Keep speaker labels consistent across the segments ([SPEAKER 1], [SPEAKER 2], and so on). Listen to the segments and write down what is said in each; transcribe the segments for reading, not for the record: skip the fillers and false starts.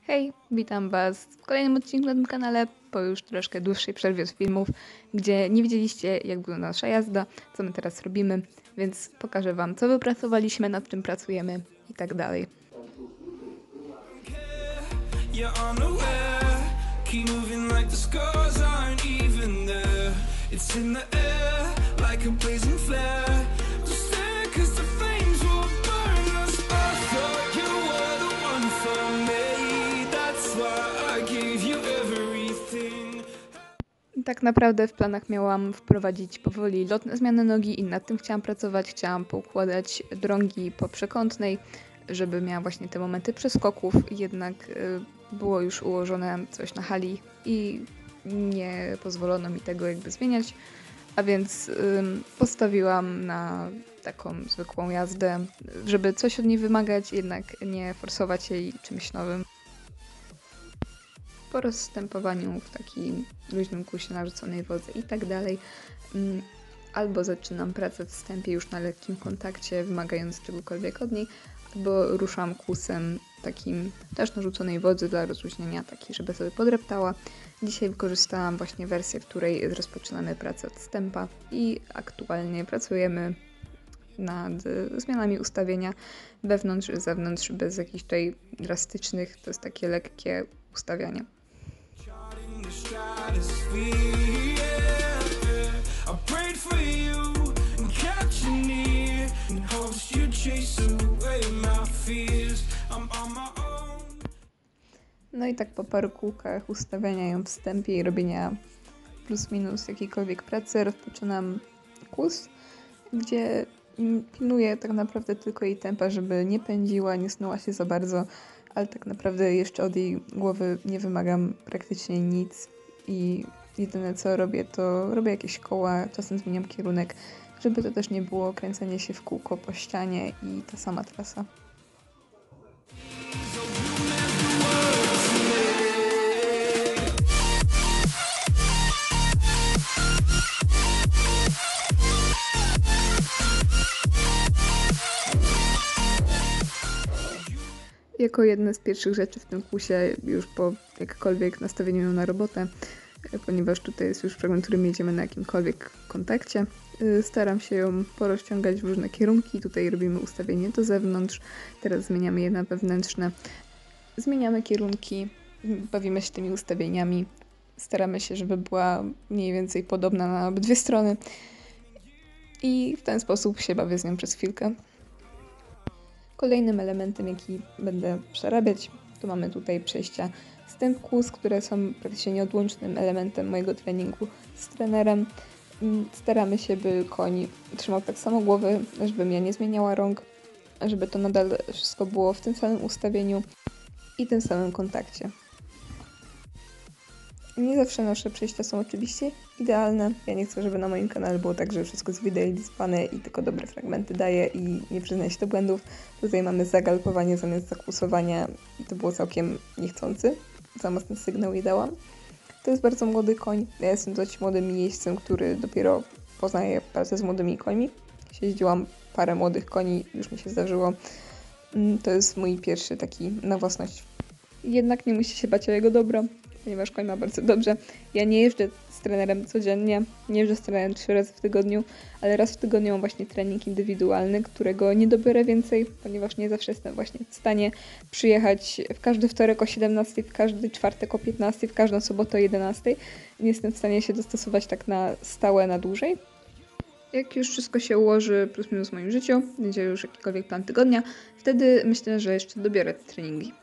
[SPEAKER 1] Hej, witam Was w kolejnym odcinku na tym kanale, po już troszkę dłuższej przerwie z filmów, gdzie nie widzieliście, jak wygląda nasza jazda, co my teraz robimy, więc pokażę Wam, co wypracowaliśmy, nad czym pracujemy i tak dalej. Tak naprawdę w planach miałam wprowadzić powoli lotne zmiany nogi i nad tym chciałam pracować. Chciałam poukładać drągi po przekątnej, żeby miała właśnie te momenty przeskoków, jednak było już ułożone coś na hali i nie pozwolono mi tego jakby zmieniać, a więc postawiłam na taką zwykłą jazdę, żeby coś od niej wymagać, jednak nie forsować jej czymś nowym. Po rozstępowaniu w takim luźnym kursie na rzuconej wodze i tak dalej, albo zaczynam pracę w wstępie już na lekkim kontakcie, wymagając czegokolwiek od niej, albo ruszam kłusem takim też na rzuconej wodzy dla rozluźnienia, taki, żeby sobie podreptała. Dzisiaj wykorzystałam właśnie wersję, w której rozpoczynamy pracę od wstępa i aktualnie pracujemy nad zmianami ustawienia wewnątrz, zewnątrz, bez jakichś tutaj drastycznych, to jest takie lekkie ustawianie. No i tak po paru kółkach ustawiania ją w wstępie i robienia plus minus jakiejkolwiek pracy rozpoczynam kłus, gdzie pilnuję tak naprawdę tylko jej tempa, żeby nie pędziła, nie snuła się za bardzo, ale tak naprawdę jeszcze od jej głowy nie wymagam praktycznie nic i jedyne co robię, to robię jakieś koła, czasem zmieniam kierunek, żeby to też nie było kręcenie się w kółko po ścianie i ta sama trasa. Jako jedne z pierwszych rzeczy w tym kursie, już po jakkolwiek nastawieniu ją na robotę, ponieważ tutaj jest już fragment, którym jedziemy na jakimkolwiek kontakcie, staram się ją porozciągać w różne kierunki. Tutaj robimy ustawienie do zewnątrz, teraz zmieniamy je na wewnętrzne. Zmieniamy kierunki, bawimy się tymi ustawieniami, staramy się, żeby była mniej więcej podobna na obydwie strony i w ten sposób się bawię z nią przez chwilkę. Kolejnym elementem, jaki będę przerabiać, to mamy tutaj przejścia stęp kłus, które są praktycznie nieodłącznym elementem mojego treningu z trenerem. Staramy się, by koń trzymał tak samo głowy, żebym ja nie zmieniała rąk, żeby to nadal wszystko było w tym samym ustawieniu i tym samym kontakcie. Nie zawsze nasze przejścia są oczywiście idealne. Ja nie chcę, żeby na moim kanale było tak, że wszystko jest wyidealizowane i tylko dobre fragmenty daję i nie przyznaję się do błędów. Tutaj mamy zagalpowanie zamiast zakłusowania i to było całkiem niechcący. Za mocny sygnał jej dałam. To jest bardzo młody koń. Ja jestem dość młodym jeźdźcem, który dopiero poznaje pracę z młodymi końmi. Jeździłam parę młodych koni, już mi się zdarzyło. To jest mój pierwszy taki na własność. Jednak nie musi się bać o jego dobro, ponieważ koń ma bardzo dobrze. Ja nie jeżdżę z trenerem codziennie, nie jeżdżę z trenerem 3 razy w tygodniu, ale raz w tygodniu mam właśnie trening indywidualny, którego nie dobiorę więcej, ponieważ nie zawsze jestem właśnie w stanie przyjechać w każdy wtorek o 17, w każdy czwartek o 15, w każdą sobotę o 11. Nie jestem w stanie się dostosować tak na stałe, na dłużej. Jak już wszystko się ułoży plus minus w moim życiu, będzie już jakikolwiek plan tygodnia, wtedy myślę, że jeszcze dobiorę te treningi.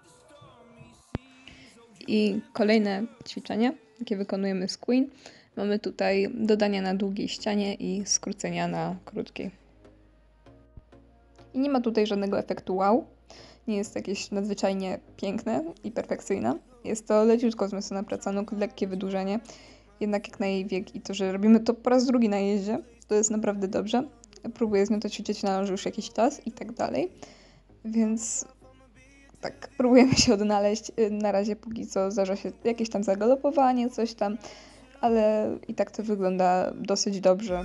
[SPEAKER 1] I kolejne ćwiczenie, jakie wykonujemy z Queen, mamy tutaj dodania na długiej ścianie i skrócenia na krótkiej. I nie ma tutaj żadnego efektu wow, nie jest jakieś nadzwyczajnie piękne i perfekcyjne. Jest to leciutko wzmocniona praca nóg, lekkie wydłużenie, jednak jak na jej wiek i to, że robimy to po raz drugi na jeździe, to jest naprawdę dobrze. Próbuję z nią to ćwiczyć na loży już jakiś czas i tak dalej, więc tak, próbujemy się odnaleźć. Na razie póki co zdarza się jakieś tam zagalopowanie, coś tam, ale i tak to wygląda dosyć dobrze.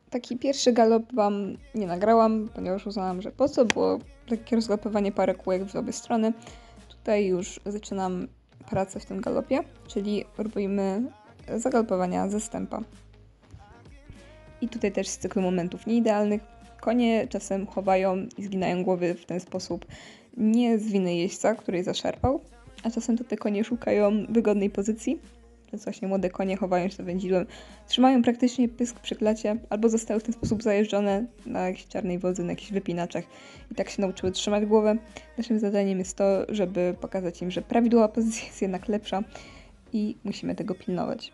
[SPEAKER 1] Taki pierwszy galop Wam nie nagrałam, ponieważ uznałam, że po co, było takie rozgalopowanie parę kółek w obie strony. Tutaj już zaczynam pracę w tym galopie, czyli robimy zagalopowania ze stępa. I tutaj też z cyklu momentów nieidealnych. Konie czasem chowają i zginają głowy w ten sposób nie z winy jeźdźca, który je zaszarpał, a czasem to te konie szukają wygodnej pozycji. Więc właśnie młode konie chowają się za wędzidłem, trzymają praktycznie pysk przy klacie, albo zostały w ten sposób zajeżdżone na jakiejś czarnej wodzy, na jakichś wypinaczach i tak się nauczyły trzymać głowę. Naszym zadaniem jest to, żeby pokazać im, że prawidłowa pozycja jest jednak lepsza i musimy tego pilnować.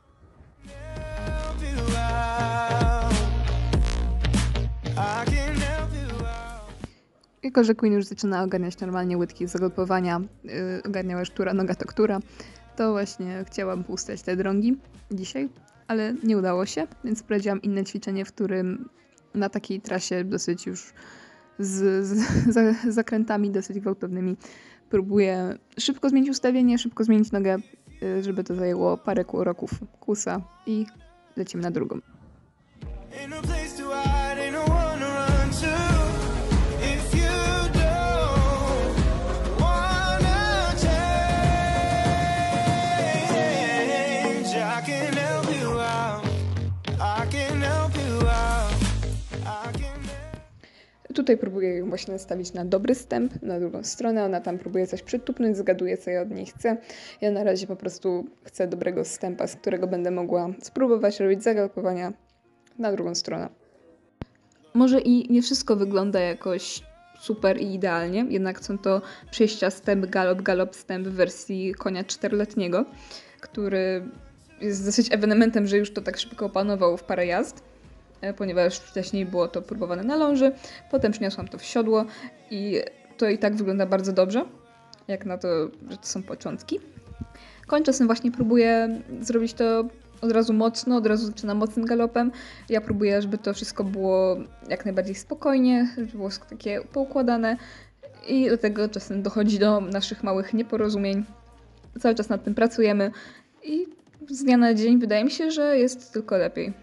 [SPEAKER 1] Jako że Queen już zaczyna ogarniać normalnie łydki z zagalopowania, ogarniała już która noga to która, to właśnie chciałam ustać te drągi dzisiaj, ale nie udało się, więc sprawdziłam inne ćwiczenie, w którym na takiej trasie dosyć już z zakrętami dosyć gwałtownymi próbuję szybko zmienić ustawienie, szybko zmienić nogę, żeby to zajęło parę kroków kusa i lecimy na drugą. Tutaj próbuję ją właśnie nastawić na dobry stęp, na drugą stronę. Ona tam próbuje coś przytupnąć, zgaduje, co ja od niej chcę. Ja na razie po prostu chcę dobrego stępa, z którego będę mogła spróbować robić zagalopowania na drugą stronę. Może i nie wszystko wygląda jakoś super i idealnie, jednak są to przejścia stęp, galop, stęp w wersji konia 4-letniego, który jest dosyć ewenementem, że już to tak szybko opanował w parę jazd, ponieważ wcześniej było to próbowane na ląży, potem przyniosłam to w siodło i to i tak wygląda bardzo dobrze, jak na to, że to są początki. Koń czasem właśnie próbuje zrobić to od razu mocno, od razu zaczyna mocnym galopem. Ja próbuję, żeby to wszystko było jak najbardziej spokojnie, żeby było takie poukładane i do tego czasem dochodzi do naszych małych nieporozumień. Cały czas nad tym pracujemy i z dnia na dzień wydaje mi się, że jest tylko lepiej.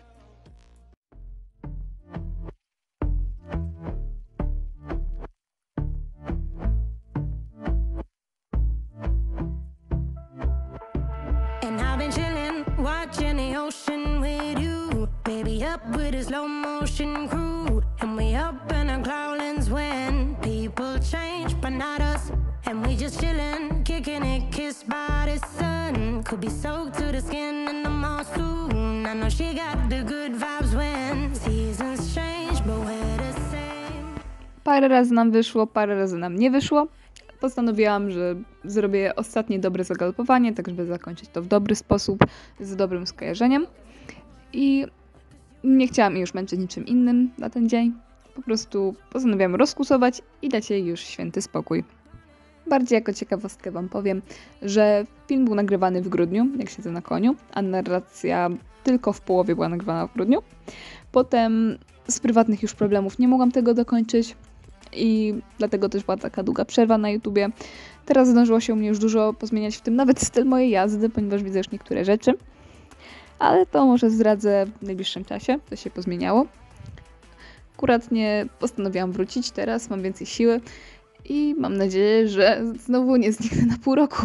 [SPEAKER 2] Watching the ocean with you, baby, up with a slow motion crew, and we up in our growlings when people change, but not us, and we just chillin', kicking it, kissed by the sun, could be soaked to the skin in the mall soon. I know she got the good vibes when seasons change, but we're the same.
[SPEAKER 1] Parę razy nam wyszło, parę razy nam nie wyszło. Postanowiłam, że zrobię ostatnie dobre zagalopowanie, tak żeby zakończyć to w dobry sposób, z dobrym skojarzeniem. I nie chciałam jej już męczyć niczym innym na ten dzień. Po prostu postanowiłam rozkusować i dać jej już święty spokój. Bardziej jako ciekawostkę Wam powiem, że film był nagrywany w grudniu, jak siedzę na koniu, a narracja tylko w połowie była nagrywana w grudniu. Potem z prywatnych już problemów nie mogłam tego dokończyć. I dlatego też była taka długa przerwa na YouTubie. Teraz zdążyło się u mnie już dużo pozmieniać, w tym nawet styl mojej jazdy, ponieważ widzę już niektóre rzeczy. Ale to może zdradzę w najbliższym czasie, co się pozmieniało. Akuratnie postanowiłam wrócić teraz, mam więcej siły i mam nadzieję, że znowu nie zniknę na pół roku.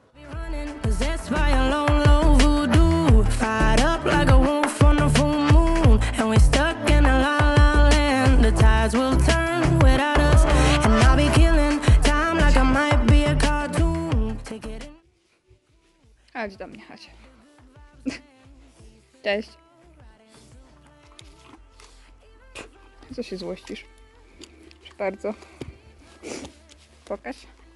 [SPEAKER 1] Chodź do mnie, chodź. Cześć. Co się złościsz? Proszę bardzo. Pokaż.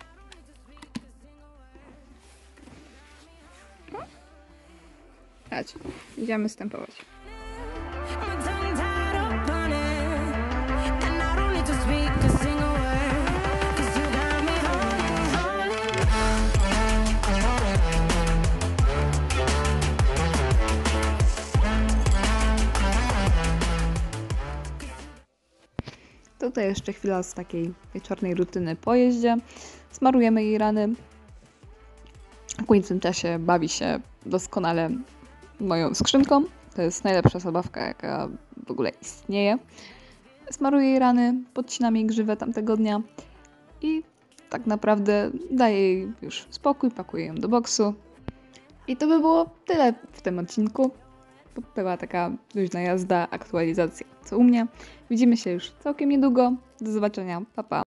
[SPEAKER 1] Chodź, idziemy stępować. Tutaj jeszcze chwila z takiej wieczornej rutyny po jeździe. Smarujemy jej rany. Queen w tym czasie bawi się doskonale moją skrzynką. To jest najlepsza zabawka, jaka
[SPEAKER 3] w ogóle istnieje. Smaruję jej rany, podcinam jej grzywę tamtego dnia i tak naprawdę daję jej już spokój, pakuję ją do boksu. I to by było tyle w tym odcinku. Była taka luźna jazda, aktualizacja co u mnie. Widzimy się już całkiem niedługo. Do zobaczenia. Pa, pa.